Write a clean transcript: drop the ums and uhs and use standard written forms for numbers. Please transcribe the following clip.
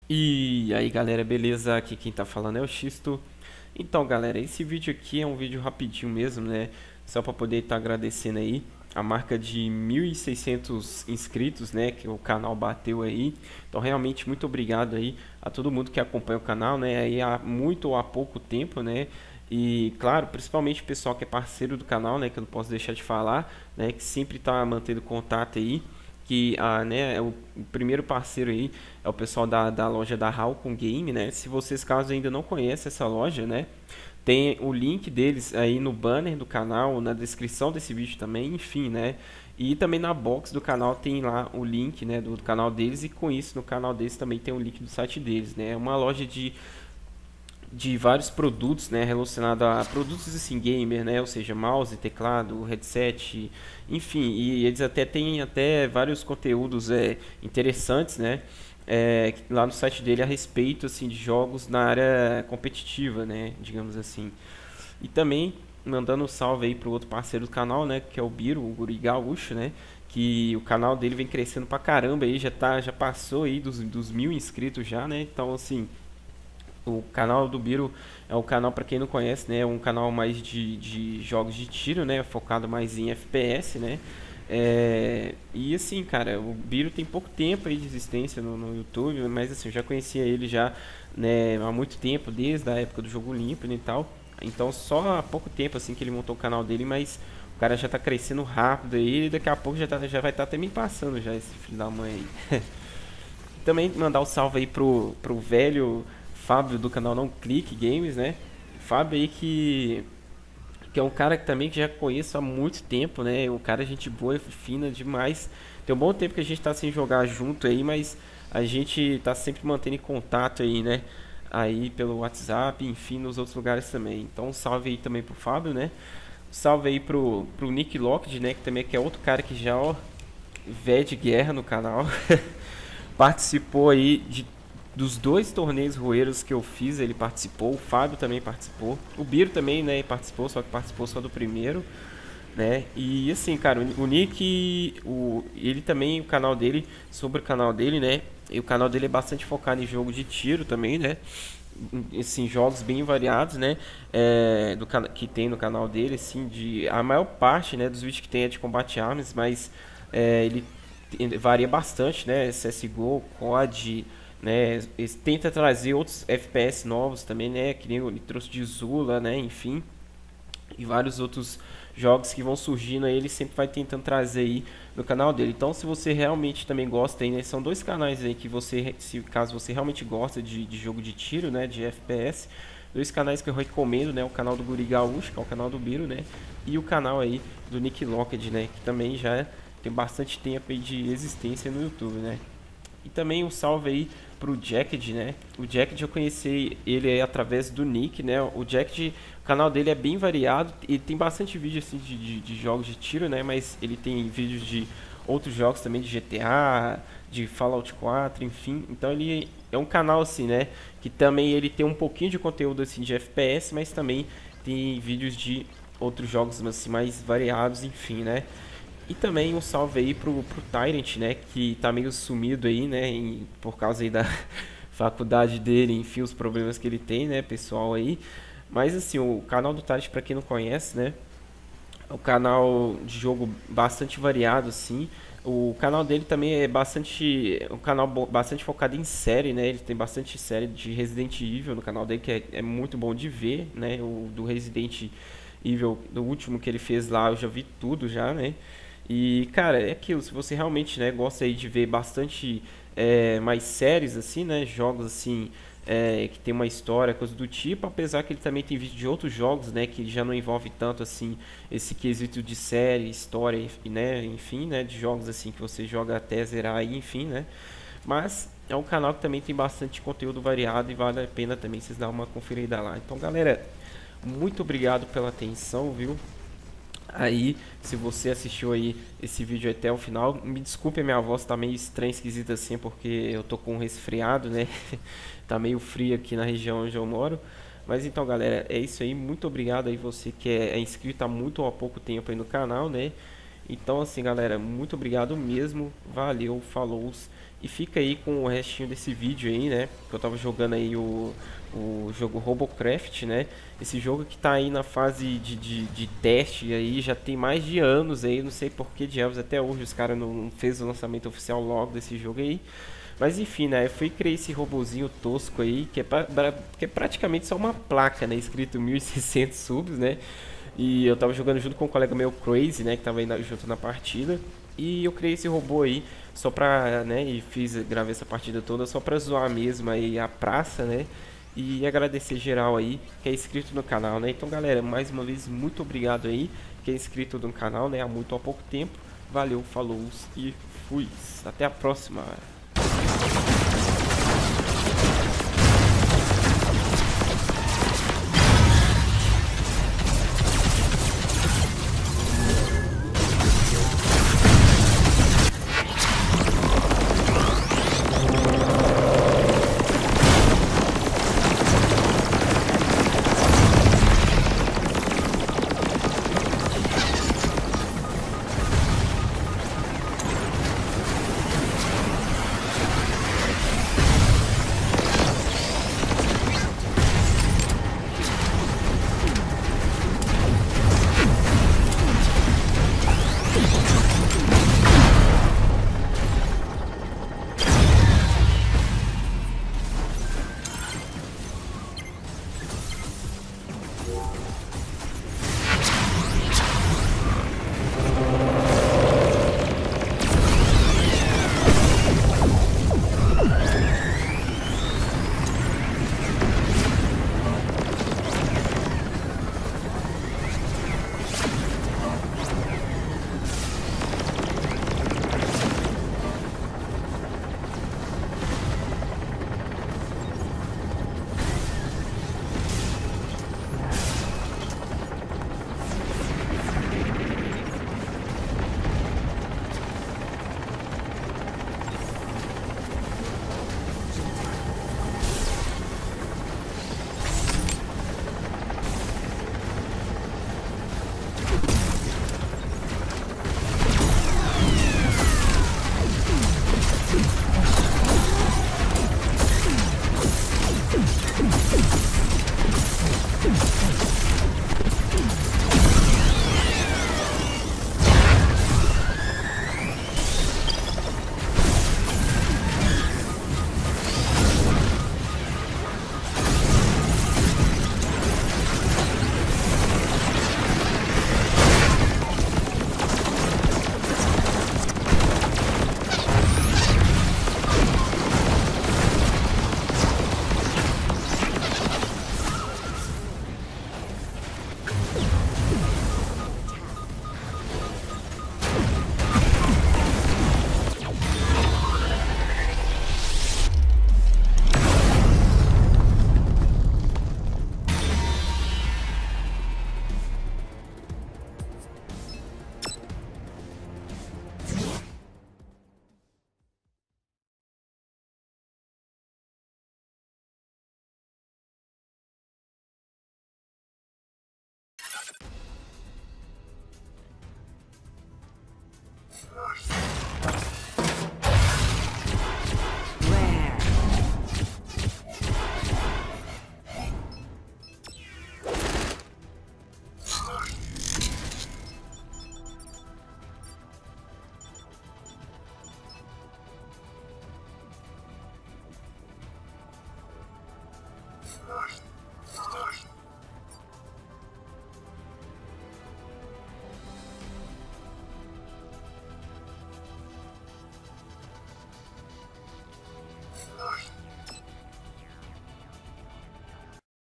E aí galera, beleza? Aqui quem tá falando é o Xisto. Então galera, esse vídeo aqui é um vídeo rapidinho mesmo, né? Só pra poder estar agradecendo aí a marca de 1.600 inscritos, né? Que o canal bateu aí. Então realmente muito obrigado aí a todo mundo que acompanha o canal, né? Aí há muito ou há pouco tempo, né? E claro, principalmente o pessoal que é parceiro do canal, né? Que eu não posso deixar de falar, né? Que sempre tá mantendo contato aí que o primeiro parceiro aí é o pessoal da loja da Halcon Game, né? Se vocês caso ainda não conhecem essa loja, né? Tem o link deles aí no banner do canal, na descrição desse vídeo também, enfim, né? E também na box do canal tem lá o link, né, do canal deles e com isso no canal deles também tem o link do site deles, né? É uma loja de vários produtos, né, relacionado a produtos assim gamer, né, ou seja, mouse, teclado, headset, enfim, e eles até têm até vários conteúdos interessantes, né, lá no site dele a respeito assim de jogos na área competitiva, né, digamos assim. E também mandando um salve aí pro outro parceiro do canal, né, que é o Biro, o Guri Gaúcho, né, que o canal dele vem crescendo pra caramba aí, já passou aí dos 1.000 inscritos já, né, então assim o canal do Biro é um canal, para quem não conhece, né, é um canal mais de jogos de tiro, né, focado mais em FPS, né. E assim, cara, o Biro tem pouco tempo aí de existência no YouTube, mas assim, eu já conhecia ele já, né, há muito tempo, desde a época do Jogo Limpo e tal. Então só há pouco tempo assim que ele montou o canal dele, mas o cara já tá crescendo rápido aí, e daqui a pouco já vai estar até me passando já esse filho da mãe aí. Também mandar um salve aí pro velho Fábio do canal Não Clique Games, né? Fábio aí que é um cara que também que já conheço há muito tempo, né? Um cara gente boa, fina demais. Tem um bom tempo que a gente tá sem jogar junto aí, mas a gente tá sempre mantendo em contato aí, né? Aí pelo WhatsApp, enfim, nos outros lugares também. Então um salve aí também pro Fábio, né? Um salve aí pro Nick Locked, né? Que também é outro cara que já, ó, véio de guerra no canal. Participou aí dos dois torneios roeiros que eu fiz, ele participou, o Fábio também participou, o Biro também, né, participou, só que participou só do primeiro, né? E assim, cara, o Nick, ele também, o canal dele, sobre o canal dele, né? E o canal dele é bastante focado em jogo de tiro também, né? Assim, jogos bem variados, né? Que tem no canal dele, assim, a maior parte, né, dos vídeos que tem é de combate armas, mas ele varia bastante, né? CSGO, COD, né? Ele tenta trazer outros FPS novos também, né? Que nem ele trouxe de Zula, né? Enfim, e vários outros jogos que vão surgindo aí, ele sempre vai tentando trazer aí no canal dele. Então, se você realmente também gosta aí, né, são dois canais aí que você, se caso você realmente gosta de jogo de tiro, né, de FPS, dois canais que eu recomendo, né, o canal do Guri Gaúcho, que é o canal do Biro, né, e o canal aí do Nick Locked, né, que também já tem bastante tempo aí de existência no YouTube, né. E também um salve aí pro Jacked, né? O Jacked eu conheci ele aí através do Nick, né? O Jacked, o canal dele é bem variado e tem bastante vídeo assim de jogos de tiro, né? Mas ele tem vídeos de outros jogos também de GTA, de Fallout 4, enfim. Então ele é um canal assim, né? Que também ele tem um pouquinho de conteúdo assim de FPS, mas também tem vídeos de outros jogos assim mais variados, enfim, né? E também um salve aí pro Tyrant, né? Que tá meio sumido aí, né? Por causa aí da faculdade dele, enfim, os problemas que ele tem, né? Pessoal aí. Mas assim, o canal do Tyrant, pra quem não conhece, né? É um canal de jogo bastante variado, assim. O canal dele também é bastante. Um canal bastante focado em série, né? Ele tem bastante série de Resident Evil no canal dele, que é muito bom de ver, né? O do Resident Evil, do último que ele fez lá, eu já vi tudo já, né? E, cara, é aquilo, se você realmente, né, gosta aí de ver bastante mais séries, assim, né, jogos, assim, que tem uma história, coisa do tipo, apesar que ele também tem vídeo de outros jogos, né, que já não envolve tanto, assim, esse quesito de série, história, né, enfim, né, de jogos, assim, que você joga até zerar aí, enfim, né, mas é um canal que também tem bastante conteúdo variado e vale a pena também vocês dar uma conferida lá. Então, galera, muito obrigado pela atenção, viu? Aí, se você assistiu aí esse vídeo até o final, me desculpe, a minha voz tá meio estranha, esquisita assim, porque eu tô com um resfriado, né? Tá meio frio aqui na região onde eu moro. Mas então, galera, é isso aí. Muito obrigado aí você que é inscrito há muito ou há pouco tempo aí no canal, né? Então assim, galera, muito obrigado mesmo, valeu, falou, e fica aí com o restinho desse vídeo aí, né, que eu tava jogando aí o jogo Robocraft, né, esse jogo que tá aí na fase de teste aí, já tem mais de anos aí, não sei por que diabos até hoje os caras não fez o lançamento oficial logo desse jogo aí. Mas enfim, né, eu fui criar esse robozinho tosco aí, que é praticamente só uma placa, né, escrito 1600 subs, né. E eu tava jogando junto com um colega meu, Crazy, né, que tava aí junto na partida. E eu criei esse robô aí só pra, né, e gravei essa partida toda só pra zoar mesmo aí a praça, né. E agradecer geral aí que é inscrito no canal, né. Então, galera, mais uma vez, muito obrigado aí que é inscrito no canal, né, há muito há pouco tempo. Valeu, falou e fui. Até a próxima.